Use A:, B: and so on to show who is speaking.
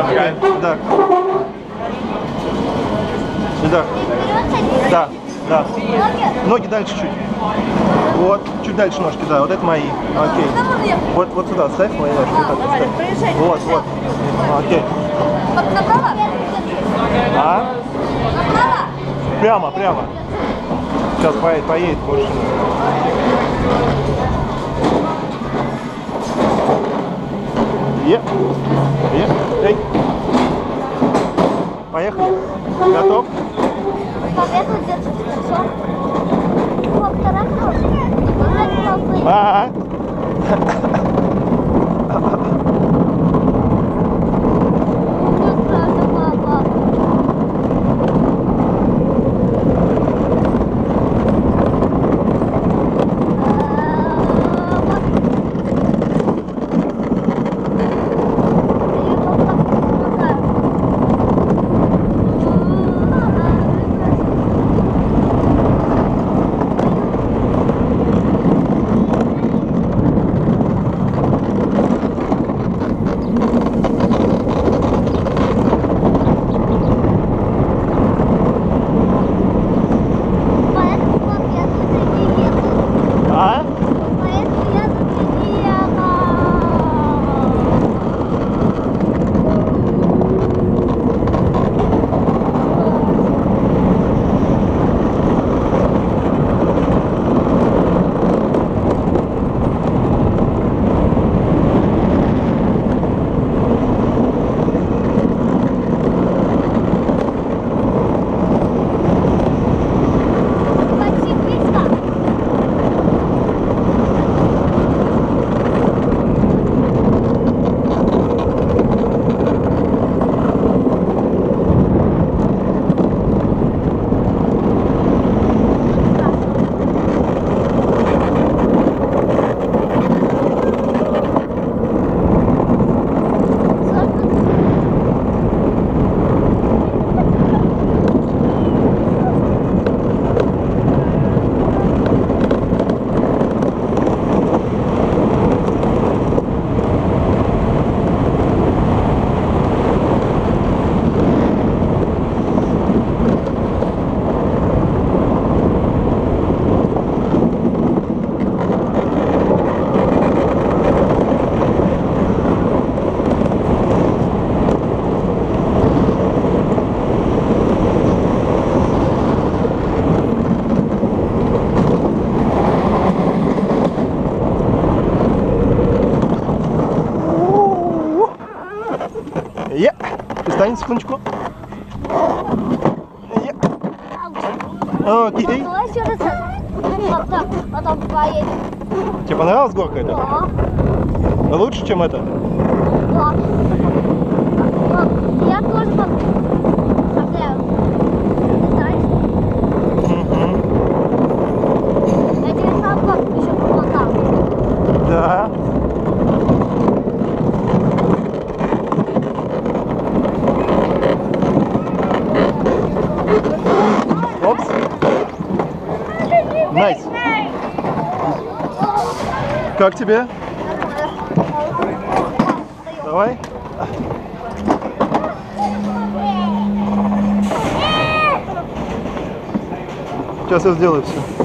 A: Да. Сюда. Да, да. Ноги дальше чуть. Вот, чуть дальше ножки, да, вот это мои. Окей. Вот сюда ставь мои ножки. Вот, так, ставь. Вот. Окей.
B: Направо?
A: А?
B: Направо?
A: Прямо. Сейчас поедет больше. Эй. Поехали. Готов?
B: Победу держите, хорошо? Вот, вторая кнопка.
A: Ага. Встань секундочку. Окей.
B: Давай еще раз. Вот так, потом поедем.
A: Тебе понравилась горка эта?
B: Да.
A: Лучше, чем это?
B: Да. Я тоже поставляю. Ты знаешь? Я тебе сам как еще помогал.
A: Да. Опс. Найс. Как тебе? Давай. Сейчас я сделаю все.